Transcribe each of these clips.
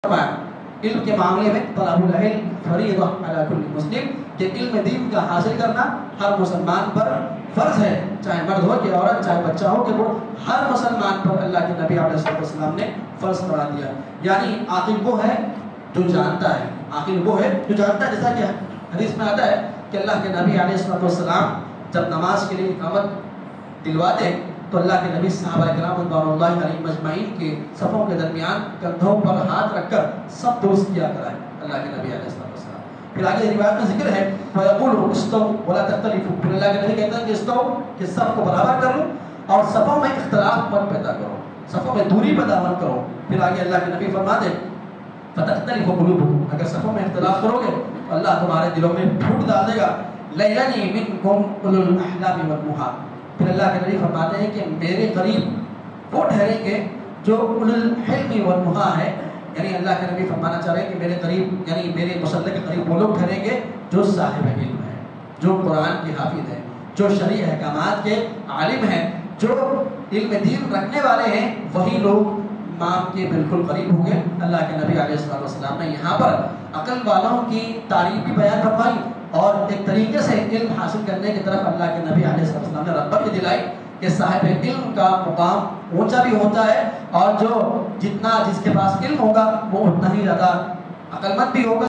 علم کے معاملے میں طلب العلم فریضہ علی کل مسلم، کہ علم دین کا حاصل کرنا ہر مسلمان پر فرض ہے، چاہے مرد ہو کہ عورت، چاہے بچہ ہو کہ وہ، ہر مسلمان پر اللہ کے نبی علیہ السلام نے فرض قرار دیا۔ یعنی عاقل وہ ہے جو جانتا ہے، عاقل وہ ہے جو جانتا ہے، جیسا کہ حدیث میں آتا ہے کہ اللہ کے نبی علیہ السلام جب نماز کے لیے اقامت دلواتے تو اللہ کے نبی صحابہ کرام رضوان اللہ علیہم مجمعین کے صفوں کے درمیان کندھوں پر ہاتھ رکھ کر سب درست کیا کرائے اللہ کے نبی علیہ السلام۔ پھر آگے روایت میں ذکر ہے وَيَقُولُ اسْتَوْا وَلَا تَخْتَلِفُوا، پھر اللہ کے نبی کہتا ہے کہ استو، کہ سب کو برابر کر لو اور صفوں میں اختلاف مت پیدا کرو، صفوں میں دوری پیدا مت کرو۔ پھر آگے اللہ کے نبی فرماتے فَتَخْتَلِفُ قُلُوبُكُمْ، اگر صفوں میں اختلاف کرو گے تو اللہ تمہارے دلوں میں پھوٹ ڈال دے گا۔ لَيَلِنِي مِنكُمْ أُولُو الْأَحْلَامِ وَالنُّهَىٰ، پھر اللہ کے نبی فرماتے ہیں کہ میرے قریب وہ ٹھہریں گے جو اولو الحلم والنہا ہے، یعنی اللہ کے نبی فرمانا چاہ رہے ہیں کہ میرے قریب، یعنی میرے مسلح کے قریب وہ لوگ ٹھہریں گے جو صاحب علم ہیں، جو قرآن کے حافظ ہیں، جو شرعی احکامات کے عالم ہیں، جو علم دین رکھنے والے ہیں، وہی لوگ امام کے بالکل قریب ہوں گے۔ اللہ کے نبی علیہ السلام نے یہاں پر عقل والوں کی تعریف بھی بیان فرمائی اور ایک طریقے سے علم حاصل کرنے کی طرف اللہ کے نبی علیہ السلام نے رغبت بھی دلائی کہ صاحب علم کا مقام اونچا بھی ہوتا ہے، اور جو جتنا جس کے پاس علم ہوگا وہ اتنا ہی زیادہ عقل مند بھی ہوگا۔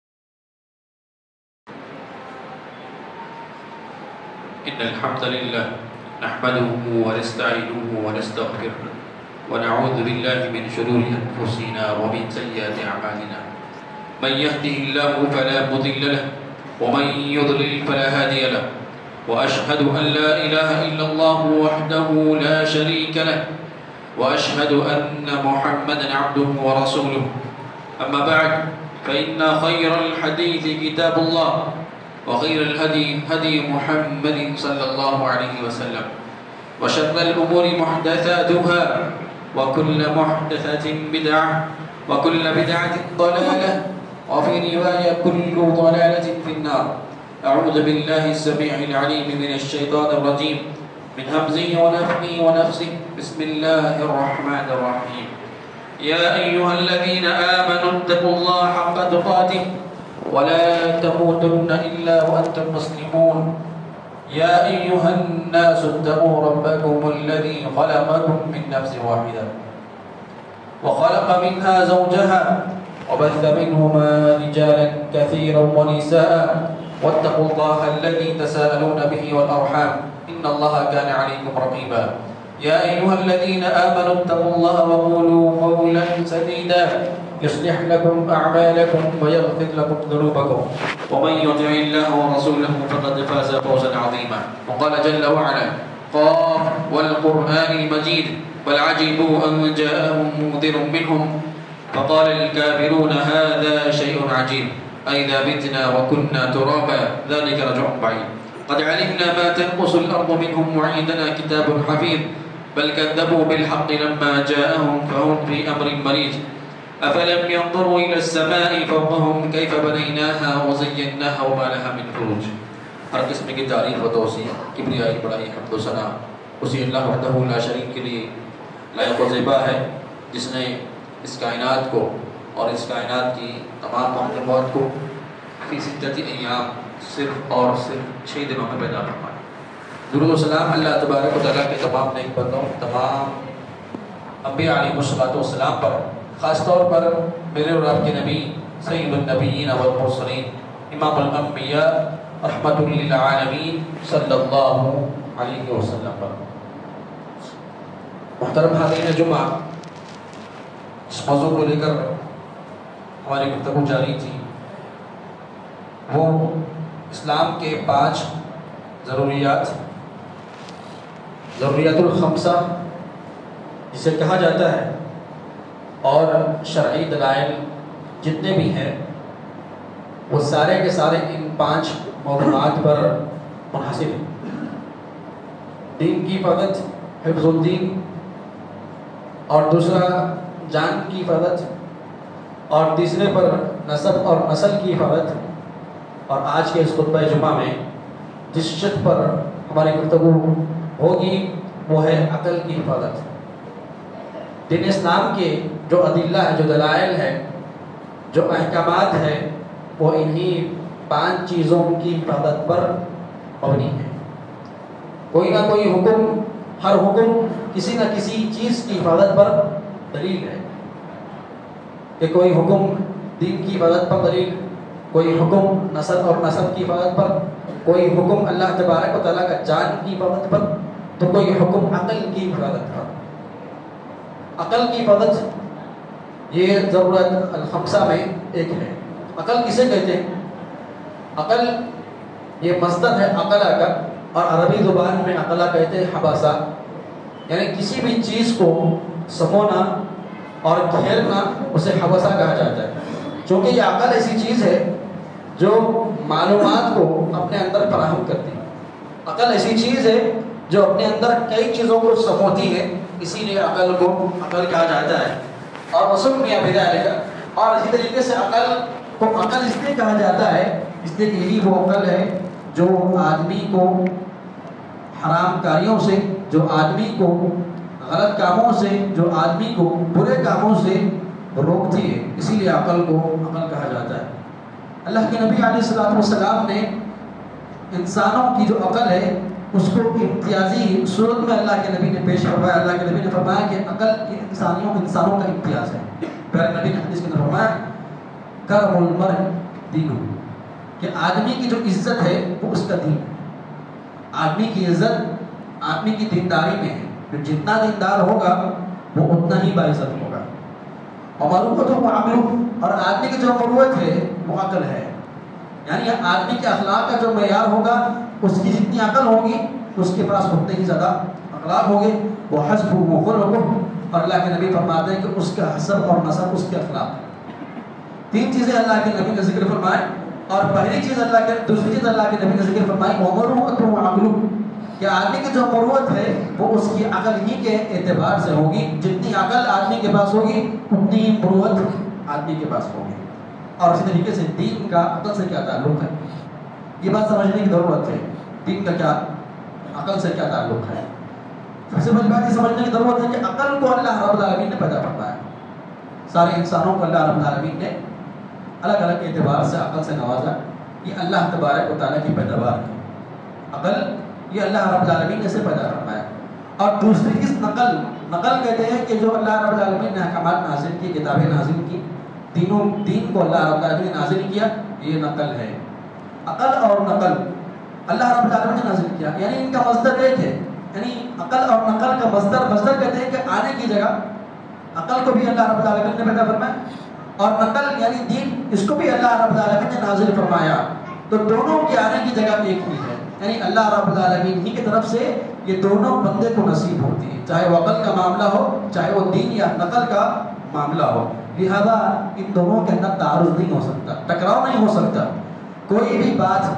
ان الحمد لله نحمده ونستعينه ونستغفره ونعوذ بالله من شرور انفسنا ومن سيئات اعمالنا، من يهده الله فلا مضل له ومن يضلل فلا هادي له، وأشهد أن لا إله إلا الله وحده لا شريك له، وأشهد أن محمدا عبده ورسوله، أما بعد فإن خير الحديث كتاب الله، وخير الهدي هدي محمد صلى الله عليه وسلم، وشر الأمور محدثاتها، وكل محدثة بدعة، وكل بدعة ضلالة، وفي رواية كل ضلالة في النار۔ أعوذ بالله السميع العليم من الشيطان الرجيم، من همزه ونفخه ونفسه، بسم الله الرحمن الرحيم۔ يا أيها الذين آمنوا اتقوا الله حق تقاته ولا تموتن إلا وأنتم مسلمون، يا أيها الناس اتقوا ربكم الذي خلقكم من نفس واحدة وخلق منها زوجها وبث منهما رجالا كثيرا ونساء، واتقوا الله الذي تساءلون به والأرحام، إن الله كان عليكم رقيبا۔ يا أيها الذين آمنوا اتقوا الله وقولوا قولا سديدا يصلح لكم أعمالكم ويغفر لكم ذنوبكم، ومن يطع الله ورسوله فقد فاز فوزا عظيما۔ وقال جل وعلا قاف والقرآن المجيد بل عجبوا أن جاءهم منذر منهم فقال الكافرون هذا شيء عجيب أئذا متنا وكنا ترابا ذلك رجع بعيد، قد علمنا ما تنقص الأرض منهم وعندنا كتاب حفيظ بل كذبوا بالحق لما جاءهم فهم في أمر مريج، أفلم ينظروا إلى السماء فوقهم كيف بنيناها وزيناها وما لها من فروج۔ ہر قسم کی تعریف و توصیف، کبریائی، بڑائی، حمد و ثنا اسی اللہ وحدہ لا شریک کے لیے لائق و زیبا ہے، جس نے اس کائنات کو اور اس کائنات کی تمام مخلوقات کو فی ستۃ ایام صرف اور صرف 6 دنوں میں پیدا فرمایا۔ درود و سلام اللہ تبارک و تعالیٰ کے تمام نیک بندوں، تمام انبیاء علیہ السلام پر، خاص طور پر میرے اور آپ کے نبی سید النبیین والمرسلین امام الانبیاء رحمۃ للعالمین صلی اللہ علیہ وسلم پر۔ محترم حاضرین جمعہ، اس موضوع کو لے کر ہماری گفتگو جاری تھی، وہ اسلام کے 5 ضروریات الخمسہ جسے کہا جاتا ہے، اور شرعی دلائل جتنے بھی ہیں وہ سارے کے سارے ان 5 موضوعات پر منحصر ہیں۔ دین کی حفاظت، حفظ الدین، اور دوسرا جان کی حفاظت، اور تیسرے پر نسب اور نسل کی حفاظت، اور آج کے اس خطبہ جمعہ میں جس شق پر ہماری گفتگو ہوگی وہ ہے عقل کی حفاظت۔ دین اسلام کے جو ادلہ ہے، جو دلائل ہے، جو احکامات ہیں وہ انہی 5 چیزوں کی حفاظت پر مبنی ہے. کوئی نہ کوئی حکم، ہر حکم کسی نہ کسی چیز کی حفاظت پر دلیل ہے. کہ کوئی حکم دین کی حفاظت پر دلیل، کوئی حکم نسل اور نسب کی حفاظت پر، کوئی حکم اللہ تبارک و تعالیٰ کا جان کی حفاظت پر، تو کوئی حکم عقل کی حفاظت پر. عقل کی حفاظت یہ ضرورت الخمسہ میں ایک ہے. عقل کسے کہتے ہیں؟ عقل یہ مصدر ہے عقلہ کا، اور عربی زبان میں عقلہ کہتے ہیں حباسہ، یعنی کسی بھی چیز کو سمونا اور گھیرنا اسے حباسہ کہا جاتا ہے. چونکہ یہ عقل ایسی چیز ہے جو معلومات کو اپنے اندر فراہم کرتی ہے. عقل ایسی چیز ہے جو اپنے اندر کئی چیزوں کو سموتی ہے، اسی لیے عقل کو عقل کہا جاتا ہے. اور رسول میاں بذالک، اور اسی طریقے سے عقل کو عقل اس لیے کہا جاتا ہے اس لیے کہ یہی وہ عقل ہے جو آدمی کو حرام کاریوں سے، جو آدمی کو غلط کاموں سے، جو آدمی کو برے کاموں سے روکتی ہے. اسی لیے عقل کو عقل کہا جاتا ہے. اللہ کے نبی علیہ السلام نے انسانوں کی جو عقل ہے اس کو امتیازی صورت میں اللہ کے نبی نے پیش فرمایا. اللہ کے نبی نے فرمایا کہ عقل انسانوں کا امتیاز ہے. پیارے نبی نے حدیث کے اندر فرمایا کرم المرء دینہ، کہ آدمی کی جو عزت ہے وہ اس کا دین. آدمی کی عزت آدمی کی دینداری میں ہے. جو جتنا دیندار ہوگا وہ اتنا ہی باعزت ہوگا. اور مروت و عمل، اور آدمی کی جو مروت ہے وہ عقل ہے. یعنی آدمی کے اخلاق کا جو معیار ہوگا، اس کی جتنی عقل ہوگی اس کے پاس اتنے ہی زیادہ اخلاق ہوگے. وہ حسب و خلق، اور اللہ کے نبی فرماتے ہیں کہ اس کا حسب اور نسب اس کے اخلاق. 3 چیزیں اللہ کے نبی نے ذکر فرمائے. اور پہلی چیز دوسری چیز اللہ کے نبی نے ذکر فرمائی ومروت و عقل، کہ آدمی کی جو مروت ہے وہ اس کی عقل ہی کے اعتبار سے ہوگی. جتنی عقل آدمی کے پاس ہوگی اتنی ہی مروت آدمی کے پاس ہوگی. اور اسی طریقے سے دین کا عقل سے کیا تعلق ہے، یہ بات سمجھنے کی ضرورت ہے. دین کا کیا عقل سے کیا تعلق ہے. سب سے بڑی بات یہ سمجھنے کی ضرورت ہے کہ عقل کو اللہ رب العالمین نے پیدا فرمایا. سارے انسانوں کو اللہ رب العالمین نے الگ الگ اعتبار سے عقل سے نوازا. یہ اللہ تبارک و تعالیٰ کی پیداوار ہے. عقل یہ اللہ رب العالمین نے سے پیدا فرمایا. اور دوسری چیز نقل کہتے ہیں کہ جو اللہ رب العالمین نے احکامات نازل کی، کتابیں نازل کی، دین کو اللہ رب العالمین نے نازل کیا، یہ نقل ہے. عقل اور نقل اللہ رب العالمین نے نازل کیا، یعنی ان کا مصدر ایک ہے. یعنی عقل اور نقل کا مصدر کہتے ہیں کہ آنے کی جگہ. عقل کو بھی اللہ رب العالمین نے پیدا فرمایا، اور نقل یعنی دین اس کو بھی اللہ رب العالمین نے نازل فرمایا. تو دونوں کی آنے کی جگہ ایک ہی ہے. یعنی اللہ رب العالمین ہی کی طرف سے یہ دونوں بندے کو نصیب ہوتی ہے، چاہے وہ عقل کا معاملہ ہو، چاہے وہ دین یا نقل کا معاملہ ہو. لہذا ان دونوں کے اندر تعارض نہیں ہو سکتا، ٹکراؤ نہیں ہو سکتا. کوئی بھی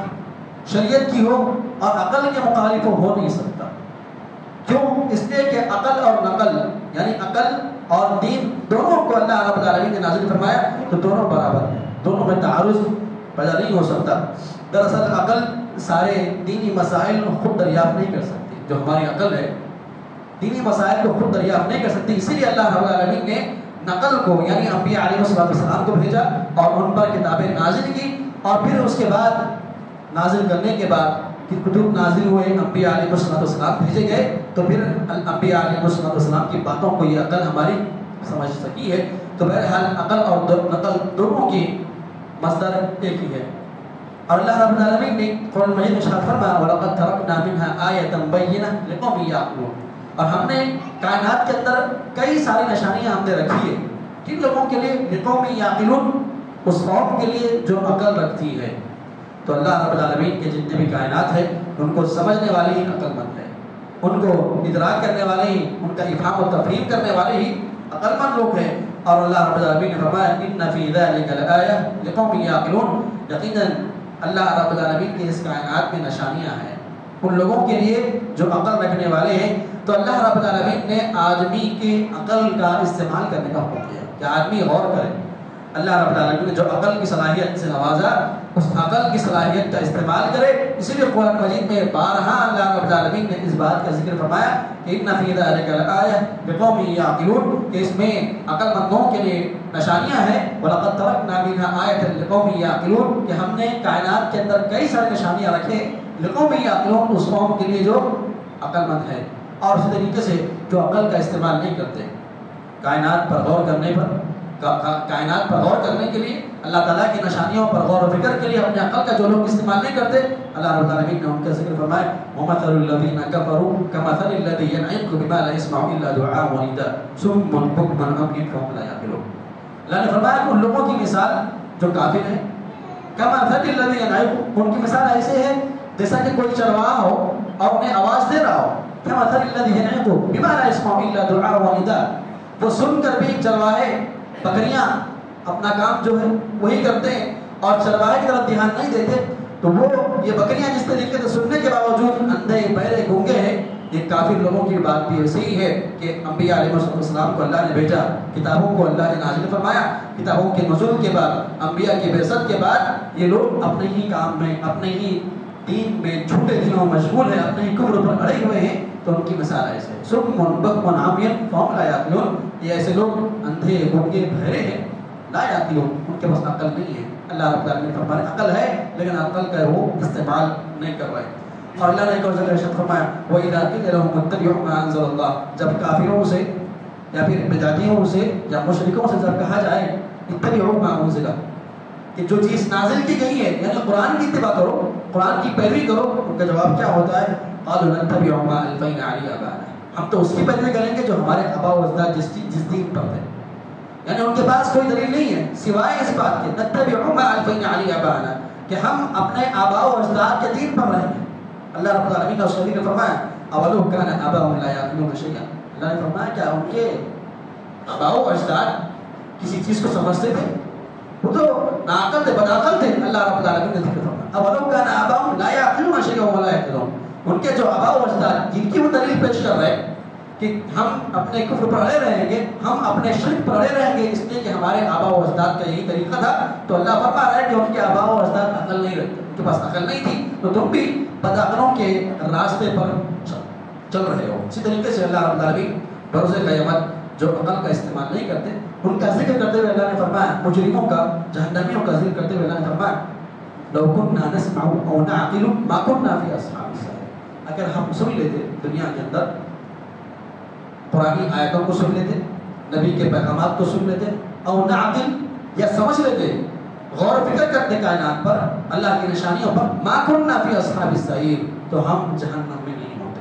بات شریعت کی ہو اور عقل کے مخالف ہو نہیں سکتا. کیوں؟ اس لیے کہ عقل اور نقل یعنی عقل اور دین دونوں کو اللہ رب العالمین نے نازل فرمایا، تو دونوں برابر ہیں، دونوں میں تعارض پیدا نہیں ہو سکتا. دراصل عقل سارے دینی مسائل کو خود دریافت نہیں کر سکتی. جو ہماری عقل ہے دینی مسائل کو خود دریافت نہیں کر سکتی. اسی لیے اللہ رب العالمین نے نقل کو یعنی انبیاء علیہ السلام کو بھیجا اور ان پر کتابیں نازل کی. اور پھر اس کے بعد نازل کرنے کے بعد کتب نازل ہوئے، انبیاء علیہ السلام بھیجے گئے، تو پھر انبیاء علیہ السلام کی باتوں کو یہ عقل ہماری سمجھ سکی ہے. تو بہرحال عقل اور نقل دونوں کی مصدر ایک ہی ہے. اور اللہ رب العالمین نے قرآن مجید میں ارشاد فرمایا وَلَقَدْ تَرَكْنَا مِنْهَا آيَةً بَيِّنَةً لِقَوْمٍ يَعْقِلُونَ، اور ہم نے کائنات کے اندر کئی ساری نشانیاں ہم نے رکھی ہے کن لوگوں کے لیے؟ لِقَوْمٍ يَعْقِلُونَ، اس قوم کے لیے جو عقل رکھتی ہے. تو اللہ رب العالمین کے جتنے بھی کائنات ہیں ان کو سمجھنے والے ہی عقل مند ہیں، ان کو ادراک کرنے والے ہی، ان کا افہام و تفہیم کرنے والے ہی عقل مند لوگ ہیں. اور اللہ رب العالمین نے فرمایا إِنَّ فِي ذَلِكَ لَآيَةً لِقَوْمٍ يَعْقِلُونَ، یقیناً اللہ رب العالمین کی اس کائنات میں نشانیاں ہیں ان لوگوں کے لیے جو عقل رکھنے والے ہیں. تو اللہ رب العالمین نے آدمی کی عقل کا استعمال کرنے کا حکم دیا کہ آدمی غور کرے. اللہ رب العالمین نے جو عقل کی صلاحیت سے نوازا اس عقل کی صلاحیت کا استعمال کرے. اسی لیے قرآن مجید میں بارہا اللہ رب العالمین نے اس بات کا ذکر فرمایا کہ ان فی ذلک لآیہ لقوم یعقلون، کہ اس میں عقل مندوں کے لیے نشانیاں ہیں. وَلَقَدْ تَرَكْنَا مِنْهَا آیَةً لِقَوْمٍ يَعْقِلُونَ، کہ ہم نے کائنات کے اندر کئی سارے نشانیاں رکھے لقوم یعقلون، اس قوم کے لیے جو عقل مند ہے اور اسی طریقے سے جو عقل کا استعمال نہیں کرتے. کائنات پر غور کرنے کے لیے، اللہ تعالیٰ کی نشانیوں پر غور و فکر کے لیے اپنے عقل کا جو لوگ استعمال نہیں کرتے، اللہ رب العالمین نے ان کا ذکر فرمایا وَمَثَلُ الَّذِينَ كَفَرُوا كَمَثَلِ الَّذِي يَنْعِقُ بِمَا لَا يَسْمَعُ إِلَّا دُعَاءً وَنِدَاءً صُمٌّ بُكْمٌ عُمْيٌ فَهُمْ لَا يَعْقِلُونَ. اللہ نے فرمایا کہ ان لوگوں کی مثال جو کافر ہیں، كَمَثَلِ الَّذِي يَنْعِقُ، ان کی مثال ایسے ہے جیسا کہ کوئی چرواہا ہو اور انہیں آواز دے رہا ہو. كَمَثَلِ الَّذِي يَنْعِقُ بِمَا لَا يَسْمَعُ إِلَّا دُعَاءً وَنِدَاءً، وہ سن کر بھی چرواہے بکریاں اپنا کام جو ہے وہی کرتے ہیں اور چرواہے کی طرف دھیان نہیں دیتے. تو وہ یہ بکریاں جس طریقے سے سننے کے باوجود اندھے بہرے گونگے ہیں، یہ کافر لوگوں کی بات بھی ایسے ہی ہے کہ انبیاء علیہ السلام کو اللہ نے بھیجا، کتابوں کو اللہ نے نازل فرمایا، کتابوں کے نزول کے بعد، انبیاء کی بعثت کے بعد یہ لوگ اپنے ہی کام میں، اپنے ہی دین میں جھوٹے دینوں میں مشغول ہیں، اپنے ہی کفر پر اڑے ہوئے ہیں. تو ان کی مثال ایسے صم بکم عمی فهم لا یعقلون، یہ ایسے لوگ اندھے گونگے بہرے ہیں، لا یعقلون، ان کے پاس عقل نہیں ہے. اللہ رب العالمین نے فرمایا عقل ہے لیکن عقل کا وہ استعمال نہیں کر رہے. اور اللہ نے ایک اور جگہ ارشاد فرمایا وَإِذَا قِيلَ لَهُمُ اتَّبِعُوا مَا أَنزَلَ اللَّهُ، جب کافروں سے یا پھر بدعتیوں سے یا مشرکوں سے جب کہا جائے اتَّبِعُوا مَا أُنزِلَ، کہ جو چیز نازل کی گئی ہے یعنی قرآن کی اتباع کرو، قرآن کی پیروی کرو، ان کا جواب کیا ہوتا ہے قَالُوا نَتَّبِعُ مَا أَلْفَيْنَا عَلَيْهِ آبَاءَنَا، ہم تو اس کی پیروی کریں گے جو ہمارے آباء و اجداد جس دین پر تھے. یعنی ان کے پاس کوئی دلیل نہیں ہے سوائے اس بات کے نتبع ما الفینا علی آباءنا، کہ ہم اپنے آباء و اجداد کے دین پر رہیں گے. اللہ رب العالمین نے اس حدیث میں فرمایا اولو کان آباؤہم لا یعقلون شیئا، اللہ نے فرمایا کیا ان کے آباء و اجداد کسی چیز کو سمجھتے تھے؟ وہ تو ناعقل تھے، بدعقل تھے. اللہ رب العالمین نے ذکر فرمایا اولو کان آباؤہم لا یعقلون شیئا ولا یهتدون، ان کے جو آباء و اجداد جن کی وہ دلیل پیش کر رہے کہ ہم اپنے کفر پر اڑے رہیں گے، ہم اپنے شرک پر اڑے رہیں گے اس لیے کہ ہمارے آباء و اجداد کا یہی طریقہ تھا. تو اللہ فرما رہا ہے کہ ان کے آباء و اجداد عقل نہیں رکھتے، ان کے پاس عقل نہیں تھی، تو تم بھی بدعقلوں کے راستے پر چل رہے ہو. اسی طریقے سے اللہ رب العالمین بروز قیامت جو عقل کا استعمال نہیں کرتے ان کا ذکر کرتے ہوئے اللہ نے فرمایا، مجرموں کا، جہنمیوں کا ذکر کرتے ہوئے اللہ نے فرمایا لو كنا نسمع او نعقل ما كنا في اصحاب السعير، اگر ہم سن لیتے دنیا کے اندر قرآنی آیتوں کو سن لیتے، نبی کے پیغامات کو سن لیتے، او نعقل یا سمجھ لیتے، غور و فکر کرتے کائنات پر، اللہ کی نشانیوں پر، ما كنا في اصحاب السعير، تو ہم جہنم میں نہیں ہوتے.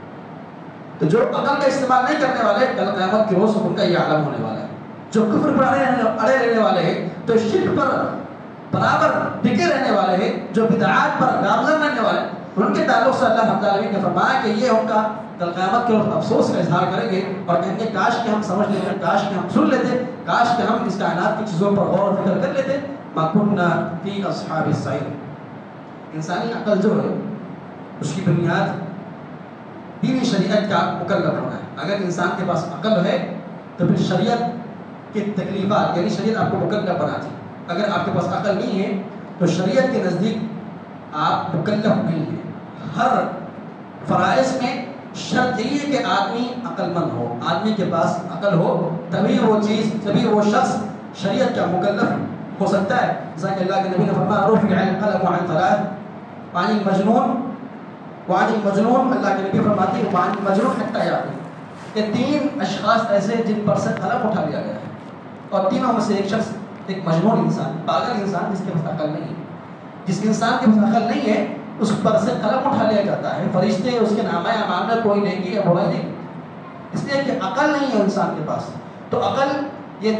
تو جو عقل کا استعمال نہیں کرنے والے کل قیامت کے روز ان کا یہ عالم ہونے والا ہے. جو کفر پر اڑے رہنے والے ہیں، جو شرک پر برابر ٹکے رہنے والے ہیں، جو بدعات پر گامزن رہنے والے، ان کے تعلق سے اللہ رب العالمین نے فرمایا کہ یہ ان کا کل قیامت کے وقت افسوس کا اظہار کریں گے اور کہیں گے کاش کہ ہم سمجھ لیتے، کاش کہ ہم سن لیتے، کاش کہ ہم اس کائنات کی چیزوں پر غور و فکر کر لیتے. ما كنا في اصحاب السعير. انسانی عقل جو ہے اس کی بنیاد دینی شریعت کا مکلف ہونا ہے. اگر انسان کے پاس عقل ہے تو پھر شریعت کی تکلیفات یعنی شریعت آپ کو مکلف بناتی. اگر آپ کے پاس عقل نہیں ہے تو شریعت کے نزدیک آپ مکلف نہیں ہیں. ہر فرائض میں شرط یہ ہے کہ آدمی عقل مند ہو، آدمی کے پاس عقل ہو، تبھی وہ چیز، تبھی وہ شخص شریعت کا مکلف ہو سکتا ہے. جیسا کہ اللہ کے نبی نے فرمایا رفع القلم عن ثلاث، عن المجنون وعن المجنون، اللہ کے نبی فرماتے ہیں وعن المجنون حتى يعقل، کہ تین اشخاص ایسے جن پر سے قلم اٹھا لیا گیا ہے، اور تینوں میں سے ایک شخص ایک مجنون انسان، پاگل انسان جس کے پاس عقل نہیں ہے. جس انسان کے پاس عقل نہیں ہے اس پر سے قلم اٹھا لیا جاتا ہے، فرشتے اس کے نامہ اعمال میں کوئی نیکی یا برائی نہیں، اس لیے کہ عقل نہیں ہے انسان کے پاس. تو عقل یہ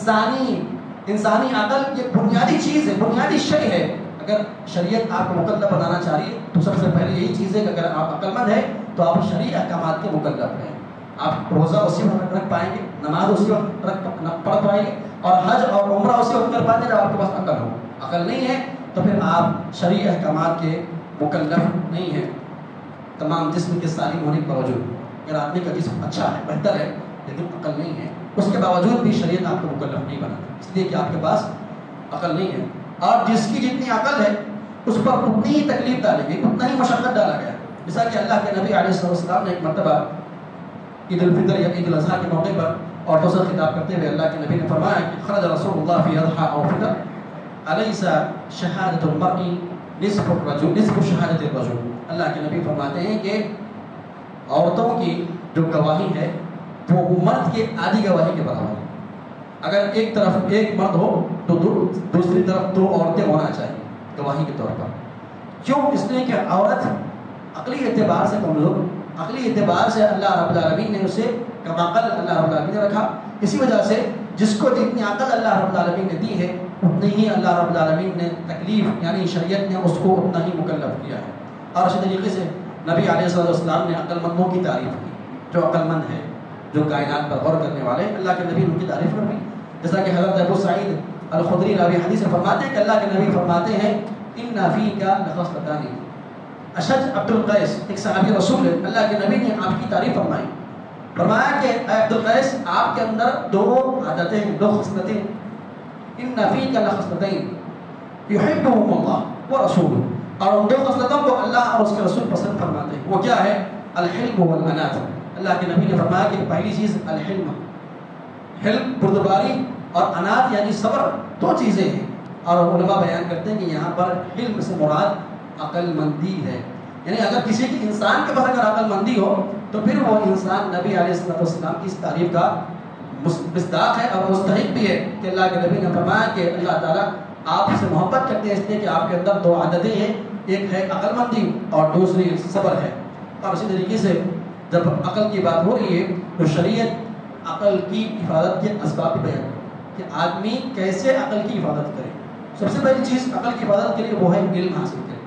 انسانی عقل یہ بنیادی چیز ہے، بنیادی شے ہے. اگر شریعت آپ کو مکلف بنانا چاہ رہی ہے تو سب سے پہلے یہی چیز ہے کہ اگر آپ عقل مند ہیں تو آپ شرعی احکامات کے مکلف ہیں. آپ روزہ اسی وقت رکھ پائیں گے، نماز اسی وقت پڑھ پائیں گے، اور حج اور عمرہ اسی وقت کر پائیں گے جب آپ کے پاس عقل ہو. عقل نہیں ہے تو پھر آپ شرعی احکامات کے مکلف نہیں ہے. تمام جسم کے سالم ہونے کے باوجود، اگر آدمی کا جسم اچھا ہے، بہتر ہے، لیکن عقل نہیں ہے، اس کے باوجود بھی شریعت آپ کو مکلف نہیں بناتی، اس لیے کہ آپ کے پاس عقل نہیں ہے. اور جس کی جتنی عقل ہے اس پر اتنی ہی تکلیف ڈالی گئی، اتنا ہی مشقت ڈالا گیا. جیسا کہ اللہ کے نبی علیہ السلام نے ایک مرتبہ عید الفطر یا عید الاضحیٰ کے موقع پر عورتوں سے خطاب کرتے ہوئے اللہ کے نبی نے فرمایا کہ خرج رسول اللہ فی اضحیٰ او فطر الیس شہادۃ المرء نصف الرجل نصف شہادۃ الرجل. اللہ کے نبی فرماتے ہیں کہ عورتوں کی جو گواہی ہے وہ مرد کے آدھی گواہی کے برابر ہے. اگر ایک طرف ایک مرد ہو تو دوسری طرف 2 عورتیں ہونا چاہیے گواہی کے طور پر. کیوں؟ اس لیے کہ عورت عقلی اعتبار سے کمزور، عقلی اعتبار سے اللہ رب العالمین نے اسے کم عقل اللہ رب العالمین نے رکھا. اسی وجہ سے جس کو جتنی عقل اللہ رب العالمین نے دی ہے اتنی ہی اللہ رب العالمین نے تکلیف یعنی شریعت نے اس کو اتنا ہی مکلف کیا ہے. اور اسی طریقے سے نبی علیہ السلام نے عقل مندوں کی تعریف کی. جو عقل مند ہے، جو کائنات پر غور کرنے والے، اللہ کے نبی ان کی تعریف کر رہی. جیسا کہ حضرت ابو سعید الخدری راوی حدیث میں فرماتے ہیں کہ اللہ کے نبی فرماتے ہیں ان فیک لخصلتان. اشج عبد القیس ایک صحابی رسول ہے، اللہ کے نبی نے آپ کی تعریف فرمائی. فرمایا کہ اے عبد القیس آپ کے اندر 2 عادتیں ہیں، 2 خصلتیں. ان فیک لخصلتین یحبهم اللہ ورسولہ. اور ان 2 خصلتوں کو اللہ اور اس کے رسول پسند فرماتے ہیں. وہ کیا ہے؟ الحلم والانات. اللہ کے نبی نے فرمایا کہ پہلی چیز الحلم، حلم بردباری، اور انات یعنی صبر 2 چیزیں ہیں. اور علماء بیان کرتے ہیں کہ یہاں پر حلم سے مراد عقل مندی ہے. یعنی اگر کسی کی انسان کے پاس اگر عقل مندی ہو تو پھر وہ انسان نبی علیہ السلام کی اس تعریف کا مصداق ہے اور مستحق بھی ہے کہ اللہ کے نبی نے فرمایا کہ اللہ تعالیٰ آپ سے محبت کرتے ہیں اس لیے کہ آپ کے اندر 2 عادتیں ہیں، ایک ہے عقل مندی اور دوسری صبر ہے. اور اسی طریقے سے جب عقل کی بات ہو رہی ہے تو شریعت عقل کی حفاظت کے اسباب بھی بیان کہ آدمی کیسے عقل کی حفاظت کرے. سب سے پہلی چیز عقل کی حفاظت کے لیے وہ ہے علم حاصل کرے،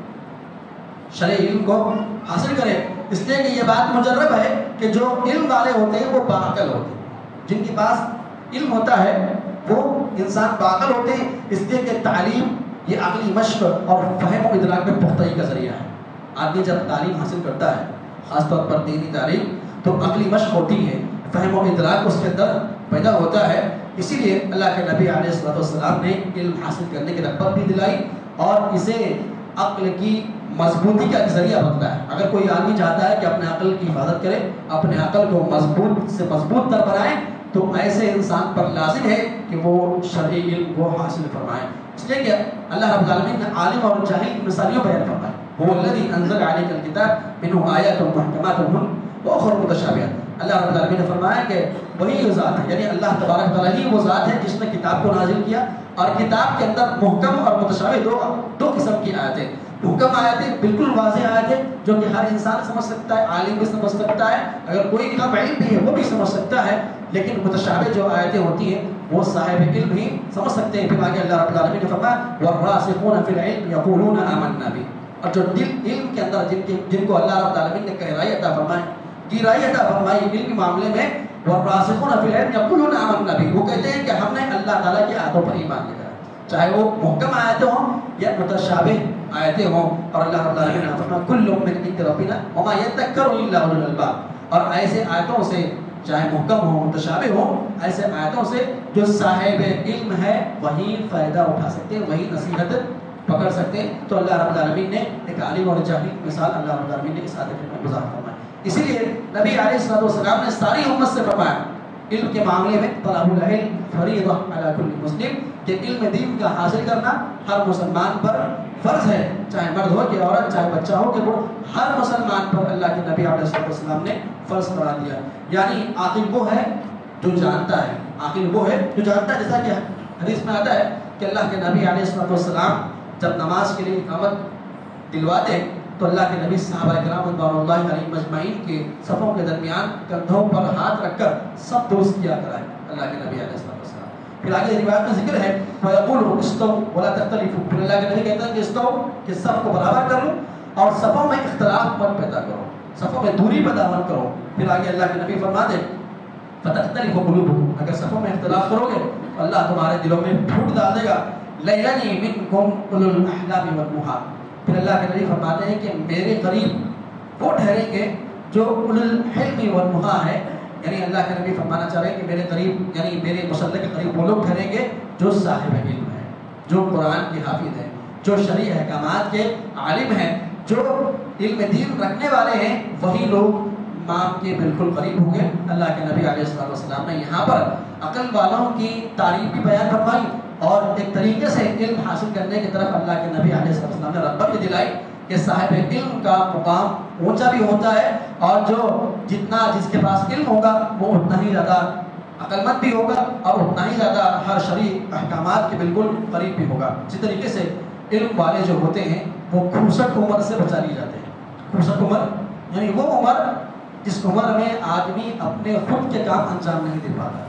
شرعی علم کو حاصل کرے. اس لیے کہ یہ بات مجرب ہے کہ جو علم والے ہوتے ہیں وہ باعقل ہوتے ہیں. جن کے پاس علم ہوتا ہے وہ انسان باعقل ہوتے ہیں. اس لیے کہ تعلیم یہ عقلی مشق اور فہم و ادراک میں پختگی کا ذریعہ ہے. آدمی جب تعلیم حاصل کرتا ہے خاص طور پر دینی تعلیم تو عقلی مشق ہوتی ہے، فہم و ادراک اس کے اندر پیدا ہوتا ہے. اسی لیے اللہ کے نبی علیہ السلام نے علم حاصل کرنے کی رغبت بھی دلائی اور اسے عقل کی مضبوطی کا ذریعہ بنتا ہے. اگر کوئی آدمی چاہتا ہے کہ اپنے عقل کی حفاظت کرے، اپنے عقل کو مضبوط سے مضبوط تر بنائے، تو ایسے انسان پر لازم ہے کہ وہ شرعی علم کو حاصل فرمائے. اس لیے کہ اللہ رب العالمین نے عالم اور جاہل کی مثالیوں بیان فرمائی. هو الذي انزل عليك الكتاب منه آيات محكمات هن واخر متشابهات. اللہ رب العالمین نے فرمایا کہ وہی ذات ہے، یعنی اللہ تبارک تعالیٰ ہی وہ ذات ہے جس نے کتاب کو نازل کیا اور کتاب کے اندر محکم اور متشابہ دو قسم کی آیتیں. محکم آیتیں بالکل واضح آیتیں جو کہ ہر انسان سمجھ سکتا ہے، عالم بھی سمجھ سکتا ہے، اگر کوئی کم علم بھی ہے وہ بھی سمجھ سکتا ہے. لیکن متشابہ جو آیتیں ہوتی ہیں وہ صاحب علم ہی سمجھ سکتے ہیں. پھر آگے اللہ رب العالمین نے فرمایا والراسخون فی العلم یقولون آمنا به. اور جو علم کے اندر جن کو اللہ رب العالمین نے گہرائی عطا فرمائی، گہرائی عطا فرمائی علم کے معاملے میں، والراسخون فی العلم یقولون آمنا به، وہ کہتے ہیں کہ ہم نے اللہ تعالیٰ کی آیتوں پر ایمان لے کر، چاہے وہ محکم آیتیں ہوں یا متشابہ آیتیں ہوں. اور اللہ رب العالمین نے فرمایا کل من عند ربنا وما يذكر الا اولو الالباب. اور ایسے آیتوں سے چاہے محکم ہو متشابہ ہو، ایسے آیتوں سے جو صاحب علم ہے وہی فائدہ اٹھا سکتے ہیں، وہی نصیحت پکڑ سکتے ہیں. تو اللہ رب العالمین نے ایک عالم اور جاہل مثال اللہ رب العالمین نے اس آیت میں گزار فرمائی. اسی لیے نبی علیہ السلام نے ساری امت سے فرمایا علم کے معاملے میں طلب العلم فریضہ علی کل مسلم، کہ علم دین کا حاصل کرنا ہر مسلمان پر فرض ہے، چاہے مرد ہو کہ عورت، چاہے بچہ ہو کہ وہ، ہر مسلمان پر اللہ کے نبی علیہ السلام نے فرض قرار دیا. یعنی عاقل وہ ہے جو جانتا ہے، عاقل وہ ہے جو جانتا ہے. جیسا کہ حدیث میں آتا ہے کہ اللہ کے نبی علیہ السلام جب نماز کے لیے اقامت دلواتے تو اللہ کے نبی صحابہ کرام رضوان اللہ علیہم اجمعین کے صفوں کے درمیان کندھوں پر ہاتھ رکھ کر سب درست کیا کرائے اللہ کے نبی علیہ السلام. پھر آگے روایت میں ذکر ہے وَيَقُولُ اسْتَوْا وَلَا تَخْتَلِفُوا، پھر اللہ کے نبی کہتے ہیں کہ استو، کہ صف کو برابر کر لو اور صفوں میں اختلاف مت پیدا کرو، صفوں میں دوری پیدا مت کرو. پھر آگے اللہ کے نبی فرماتے فَتَخْتَلِفُ قُلُوبُكُمْ، اگر صفوں میں اختلاف کرو گے تو اللہ تمہارے دلوں میں پھوٹ ڈال دے گا. لَيْلَنِي مِنْكُمْ أُولُو الْأَحْلَامِ وَالنُّهَىٰ، پھر اللہ کے نبی فرماتے ہیں کہ میرے قریب وہ ٹھہریں گے جو اولو الحلم والنُّهَىٰ ہے. یعنی اللہ کے نبی فرمانا چاہ رہے ہیں کہ میرے قریب، یعنی میرے مسلح کے قریب وہ لوگ ٹھہریں گے جو صاحب علم ہے، جو قرآن کے حافظ ہیں، جو شرعی احکامات کے عالم ہیں، جو علم دین رکھنے والے ہیں، وہی لوگ امام کے بالکل قریب ہوں گے۔ اللہ کے نبی علیہ السلام نے یہاں پر عقل والوں کی تعریف بھی بیان فرمائی اور ایک طریقے سے علم حاصل کرنے کی طرف اللہ کے نبی علیہ السلام نے رغبت بھی دلائی کہ صاحب علم کا مقام اونچا بھی ہوتا ہے، اور جو جتنا جس کے پاس علم ہوگا وہ اتنا ہی زیادہ عقل مند بھی ہوگا اور اتنا ہی زیادہ ہر شرعی احکامات کے بالکل قریب بھی ہوگا۔ اسی طریقے سے علم والے جو ہوتے ہیں وہ کھوسٹ عمر سے بچا لیے جاتے ہیں۔ کھوسٹ عمر یعنی وہ عمر جس عمر میں آدمی اپنے خود کے کام انجام نہیں دے پاتا،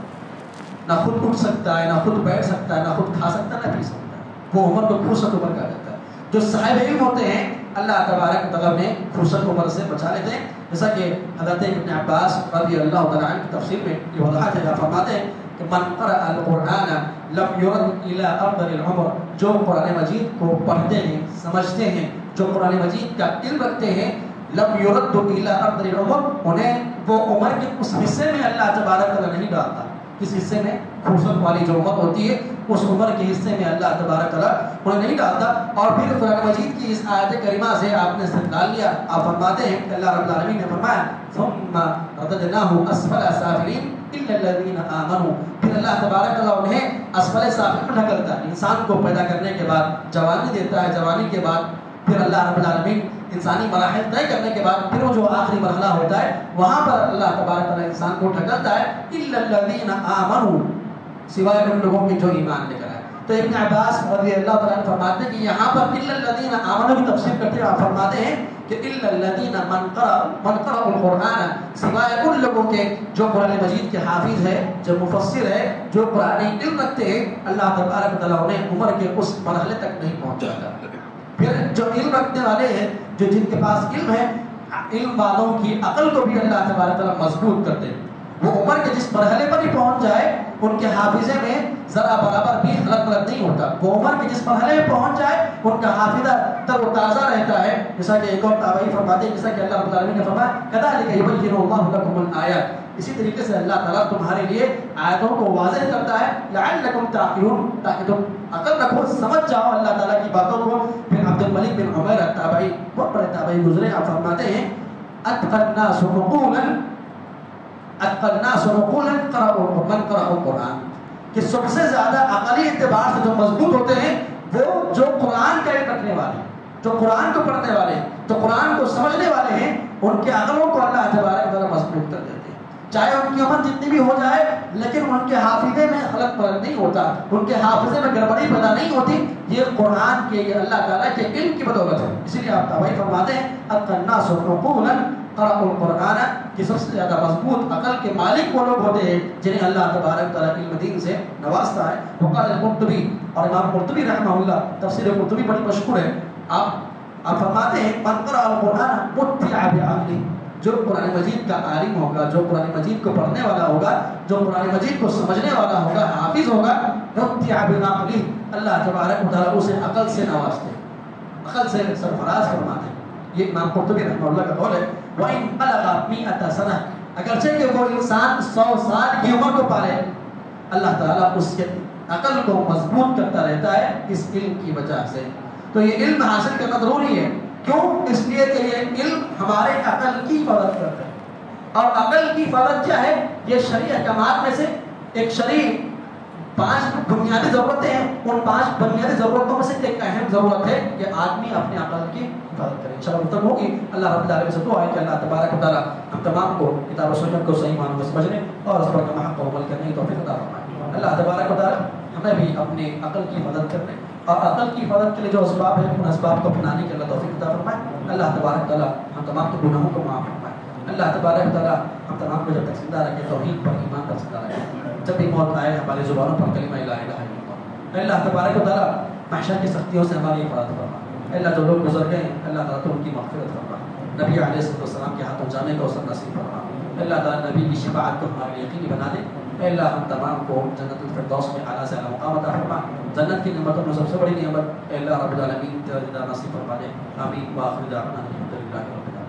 نہ خود اٹھ سکتا ہے، نہ خود بیٹھ سکتا ہے، نہ خود کھا سکتا ہے، نہ پی سکتا ہے، وہ عمر کو کھوسٹ عمر کہا جاتا ہے۔ جو صاحب علم ہوتے ہیں اللہ تبارک تعالیٰ نے کھوسٹ عمر سے بچا لیتے ہیں، جیسا کہ حضرت ابن عباس رضی اللہ تعالیٰ عنہ کی تفسیر میں یہ وضاحت ہے، فرماتے ہیں کہ من قرأ القرآن لم يرد الى ارذل العمر، جو قرآن مجید کو پڑھتے ہیں، سمجھتے ہیں، جو قرآن مجید کا علم رکھتے ہیں، لم يرد الى ارذل العمر، انہیں وہ عمر کے اس حصے میں اللہ تبارک تعالیٰ نہیں ڈالتا۔ کس حصے میں؟ کھوسٹ والی جو عمر ہوتی ہے اس عمر کے حصے میں اللہ تبارک تعالیٰ انہیں نہیں ڈالتا۔ اور پھر قرآن مجید کی اس آیت کریمہ سے آپ نے استدلال لیا، آپ فرماتے ہیں کہ اللہ رب العالمین نے فرمایا ثم رددناه اسفل سافلین الا الذین آمنوا، پھر اللہ تبارک تعالیٰ انہیں اسفل سافلین میں ڈھکلتا ہے۔ انسان کو پیدا کرنے کے بعد جوانی دیتا ہے، جوانی کے بعد پھر اللہ رب العالمین انسانی مراحل طے کرنے کے بعد پھر وہ جو آخری مرحلہ ہوتا ہے وہاں پر اللہ تبارک تعالیٰ انسان کو ڈھکلتا ہے الا الذین آمنوا، سوائے ان لوگوں کے جو ایمان لے کر آئے۔ تو ابن عباس رضی اللہ تعالیٰ عنہ فرماتے ہیں کہ یہاں پر الا الذین آمنوا کی تفسیر کرتے ہیں، آپ فرماتے ہیں کہ الا الذین من قرأ القرآن، سوائے ان لوگوں کے جو قرآن مجید کے حافظ ہے، جو مفسر ہے، جو قرآن علم رکھتے ہیں، اللہ تبارک تعالیٰ انہیں عمر کے اس مرحلے تک نہیں پہنچاتا۔ پھر جو علم رکھنے والے ہیں، جو جن کے پاس علم ہے، علم والوں کی عقل کو بھی اللہ تبارک تعالیٰ مضبوط کرتے ہیں۔ وہ عمر کے جس مرحلے پر ہی پہنچ جائے ان کے حافظے میں ذرا برابر بھی غلط نہیں ہوتا۔ وہ عمر کے جس مرحلے میں پہنچ جائے ان کا حافظہ تر و تازہ رہتا ہے، جیسا کہ ایک اور تابعی فرماتے ہیں، جیسا کہ اللہ رب العالمین نے فرمایا کذالک یبین اللہ لکم الآیات، اسی طریقے سے اللہ تعالیٰ تمہارے لیے آیتوں کو واضح کرتا ہے لعلکم تعقلون، تاکہ تم عقل رکھو، سمجھ جاؤ اللہ تعالیٰ کی باتوں کو۔ پھر عبد الملک بن عمیر التابعی، بہت بڑے تابعی گزرے، آپ فرماتے ہیں اتقى الناس عقولا قرأوا من قرأ القرآن، کہ سب سے زیادہ عقلی اعتبار سے جو مضبوط ہوتے ہیں وہ جو قرآن کا علم رکھنے والے ہیں، جو قرآن کو پڑھنے والے ہیں، جو قرآن کو سمجھنے والے ہیں، ان کے عقلوں کو اللہ تبارک تعالیٰ مضبوط کر دیتے ہیں۔ چاہے ان کی عمر جتنی بھی ہو جائے لیکن ان کے حافظے میں غلط فرق نہیں ہوتا، ان کے حافظے میں گڑبڑی پیدا نہیں ہوتی، یہ قرآن کے، یہ اللہ تعالیٰ کے علم کی بدولت ہے۔ اسی لیے آپ تابعی فرماتے ہیں اتقى الناس عقولا قرأوا القرآن، کہ سب سے زیادہ مضبوط عقل کے مالک وہ لوگ ہوتے ہیں جنہیں اللہ تبارک تعالیٰ علم دین سے نوازتا ہے۔ وقال القرطبی، اور امام قرطبی رحمہ اللہ، تفسیر قرطبی بڑی مشہور ہے، آپ فرماتے ہیں من قرأ القرآن متبع بعقلہ، جو قرآن مجید کا عالم ہوگا، جو قرآن مجید کو پڑھنے والا ہوگا، جو قرآن مجید کو سمجھنے والا ہوگا، حافظ ہوگا، متبع بعقلہ، اللہ تبارک تعالیٰ اسے عقل سے نوازتے ہیں، عقل سے سرفراز فرماتے ہیں۔ یہ امام قرطبی رحمہ اللہ کا قول ہے۔ وَإِن بَلَغَ مِئَةَ سَنَةٍ، اگرچہ کہ وہ انسان 100 سال کی عمر کو پالے، اللہ تعالیٰ اس کے عقل کو مضبوط کرتا رہتا ہے اس علم کی وجہ سے۔ تو یہ علم حاصل کرنا ضروری ہے، کیوں؟ اس لیے کہ یہ علم ہمارے عقل کی حفاظت کرتا ہے، اور عقل کی حفاظت کیا ہے؟ یہ شرعی احکامات میں سے ایک شرعی 5 بنیادی ضرورتیں ہیں، ان 5 بنیادی ضرورتوں میں سے ایک اہم ضرورت ہے کہ آدمی اپنے عقل کی حفاظت کرے۔ انشاءاللہ گفتگو ہوگی، اللہ رب العالمین سے دعا ہے کہ اللہ تبارک و تعالیٰ ہم تمام کو کتاب و سنت کو صحیح معنوں میں سمجھنے اور اس پر کما حق و عمل کرنے کی توفیق عطا فرمائے۔ اللہ تبارک و تعالیٰ ہمیں بھی اپنے عقل کی مدد کرنے اور عقل کی حفاظت کے لیے جو اسباب ہیں ان اسباب کو اپنانے کے اللہ توفیق عطا فرمائے۔ اللہ تبارک تعالیٰ ہم تمام کے گناہوں کو معاف فرمائے۔ اللہ تبارک تعالیٰ ہم تمام کو جب تک زندہ رکھے، توحید پر، ایمان پر زندہ رکھے، جب بھی موت آئے ہماری زبانوں پر کلمہ لا الہ الا اللہ۔ اللہ تبارک و تعالیٰ محشر کی سختیوں سے ہماری حفاظت فرما۔ اللہ جو لوگ گزر گئے ہیں اللہ تعالیٰ تو ان کی مغفرت فرما، نبی علیہ السلام کے ہاتھوں جانے کا اوسط نصیب فرما۔ اللہ تعالیٰ نبی کی شفاعت کو ہمارے لیے یقینی بنا دے۔ اے اللہ ہم تمام کو جنت الفردوس میں اعلیٰ سے اعلیٰ مقام عطا فرما۔ جنت کی نعمتوں میں سب سے بڑی نعمت اے اللہ رب العالمین تیرا دیدار نصیب فرما دے۔ آمین وآخر دعوانا الحمد للہ رب العالمین۔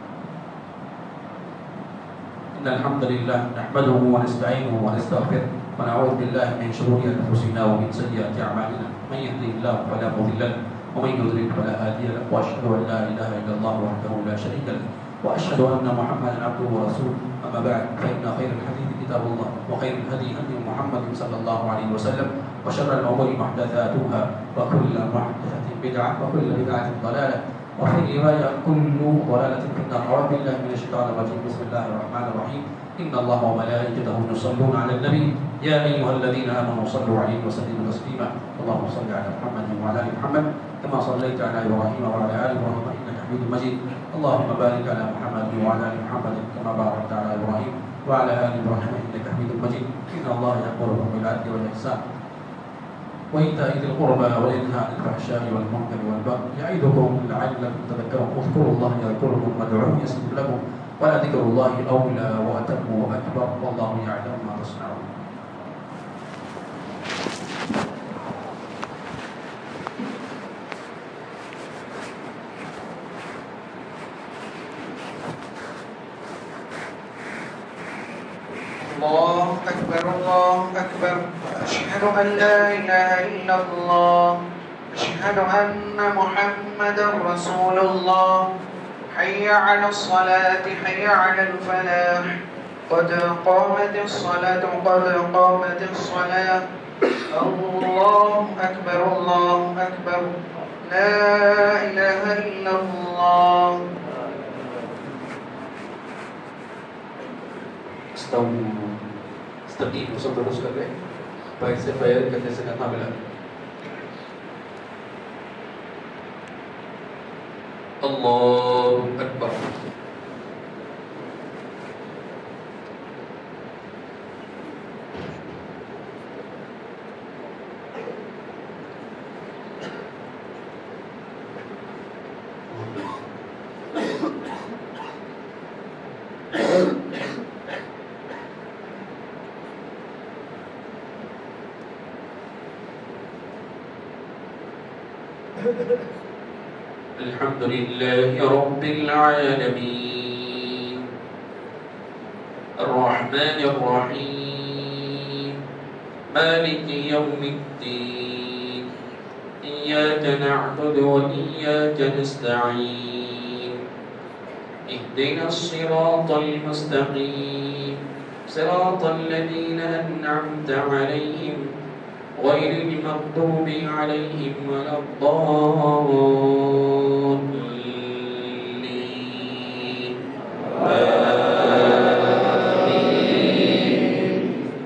إن الحمد لله نحمده ونستعينه ونستغفره ونعوذ بالله من شرور أنفسنا ومن سيئات أعمالنا من يهده الله فلا مضل له ومن يضلل فلا هادي له وأشهد أن لا إله إلا الله وحده لا شريك له وأشهد أن محمدا عبده ورسوله أما بعد فإن خير الحديث كتاب الله وخير الهدي هدي محمد صلى الله عليه وسلم وشر الأمور محدثاتها وكل محدثة بدعة وكل بدعة ضلالة وفي رواية كل ضلالة في النار. أعوذ بالله من الشيطان الرجيم. بسم الله الرحمن الرحيم. إن الله وملائكته يصلون على النبي يا أيها الذين آمنوا صلوا عليه وسلموا تسليما. اللهم صل على محمد وعلى آل محمد كما صليت على إبراهيم وعلى آل إبراهيم إنك حميد مجيد. اللهم بارك على محمد وعلى آل محمد كما باركت على إبراهيم وعلى آل إبراهيم إنك حميد مجيد. إن الله يأمر بالعدل والإحسان وإيتاء ذي القربى وينهى عن الفحشاء والمنكر والبغي يعظكم لعلكم تذكرون. اذكروا الله يذكركم وادعوه يستجب لكم ولذكر الله أولى وأتم وأكبر والله يعلم ما تصنعون. الله أكبر الله أكبر. أشهد أن لا إله إلا الله. أشهد أن محمدا رسول الله. حي على الصلاة حي على الفلاح. قد قامت الصلاة قد قامت الصلاة. الله أكبر الله أكبر. لا إله إلا الله. استقيموا सब दुरुस्त कर लें पैर से पैर करने से करना मिला अल्लाहु अकबर. الحمد لله رب العالمين الرحمن الرحيم مالك يوم الدين إياك نعبد وإياك نستعين اهدنا الصراط المستقيم صراط الذين أنعمت عليهم غير المغضوب عليهم ولا الضالين آمين.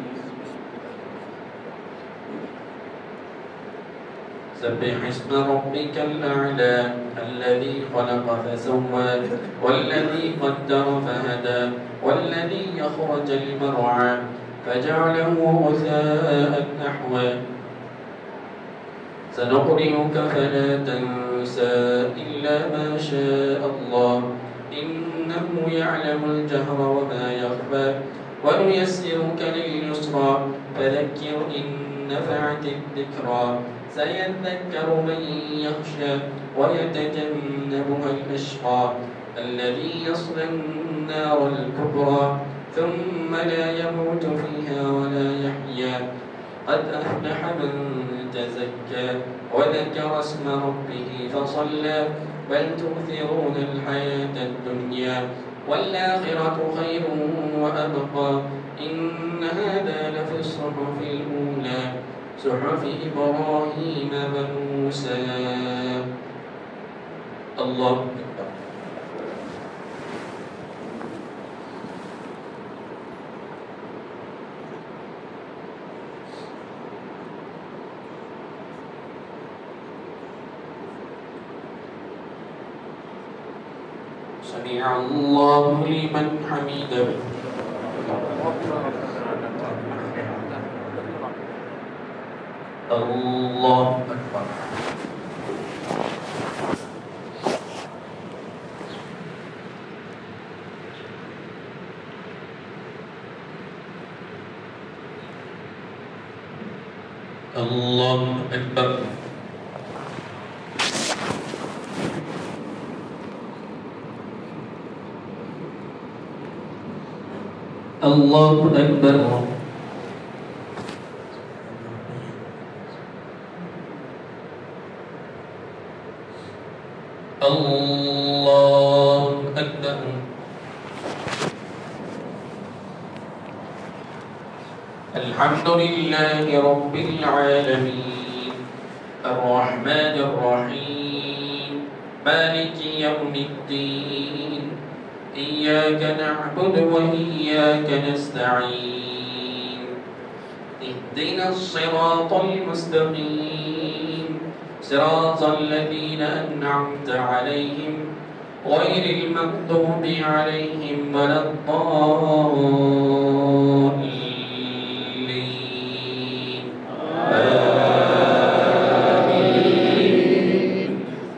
سبح اسم ربك الأعلى الذي خلق فسوى والذي قدر فهدى والذي أخرج المرعى فجعله غثاء نحوا سنقرئك فلا تنسى إلا ما شاء الله إنه يعلم الجهر وما يخفى ونيسرك لليسرى فذكر إن نفعت الذكرى سيذكر من يخشى ويتجنبها الأشقى الذي يصلى النار الكبرى ثم لا يموت فيها ولا يحيا قد أفلح من تزكى وذكر اسم ربه فصلى بل تؤثرون الحياة الدنيا والآخرة خير وأبقى إن هذا لفي الصحف الأولى صحف إبراهيم وموسى. الله أكبر. سمع الله لمن حمده. الله أكبر. الله أكبر. الله أكبر. الله أكبر. الحمد لله رب العالمين الرحمن الرحيم مالك يوم الدين إياك نعبد وإياك نستعين اهدنا الصراط المستقيم صراط الذين أنعمت عليهم غير المغضوب عليهم ولا الضالين آمين.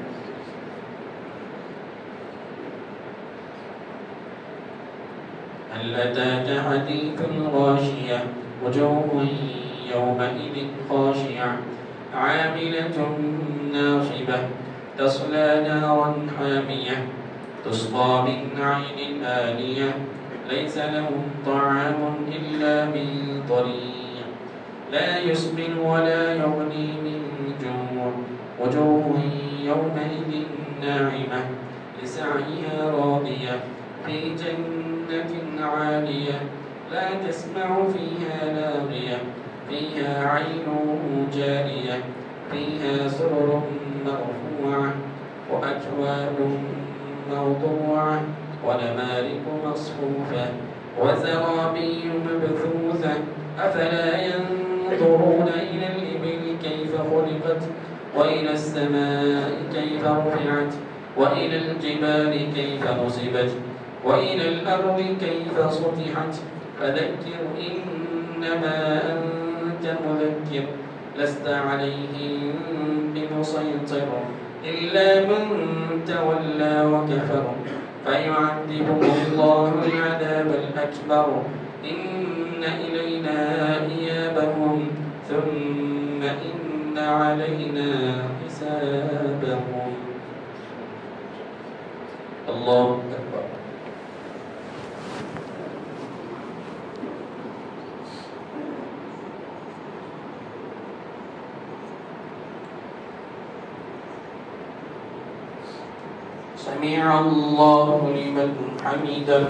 هل أتاك حديث الغاشية وجوه يومئذ خاشعة عاملة ناصبة تصلى نارا حامية تسقى من عين آنية ليس لهم طعام إلا من ضريع لا يسمن ولا يغني من جوع وجوه يومئذ ناعمة لسعيها راضية في جنة عالية لا تسمع فيها لاغية فيها عين جارية فيها سرر مرفوعة وأكواب موضوعة ونمارق مصفوفة وزرابي مبثوثة أفلا ينظرون إلى الإبل كيف خلقت وإلى السماء كيف رفعت وإلى الجبال كيف نصبت وإلى الأرض كيف سطحت فذكر إنما أنت مذكر لست عليهم بمسيطر إلا من تولى وكفر فيعذبه الله العذاب الأكبر إن إلينا إيابهم ثم إن علينا حسابهم. الله أكبر. سمع الله لمن حمده.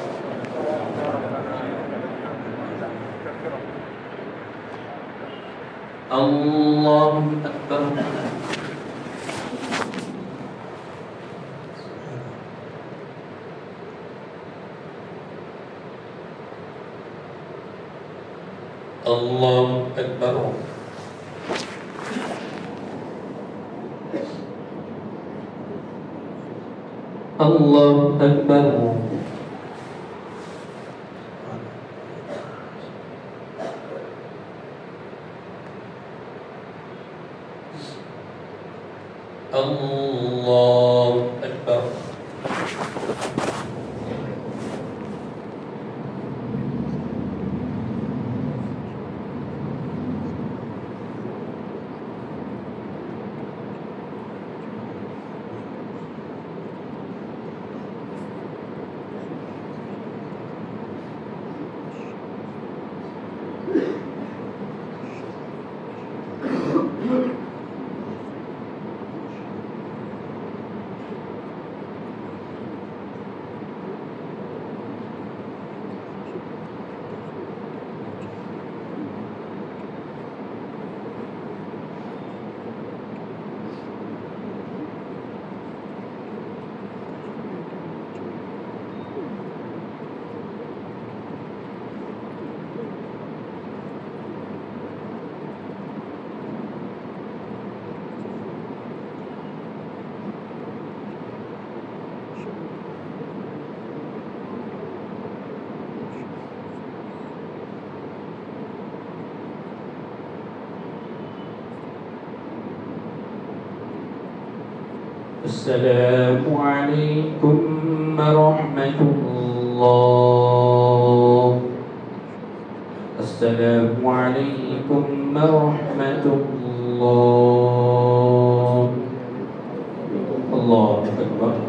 الله أكبر. الله أكبر. الله أكبر. الله أكبر. السلام عليكم ورحمة الله. السلام عليكم ورحمة الله. الله أكبر.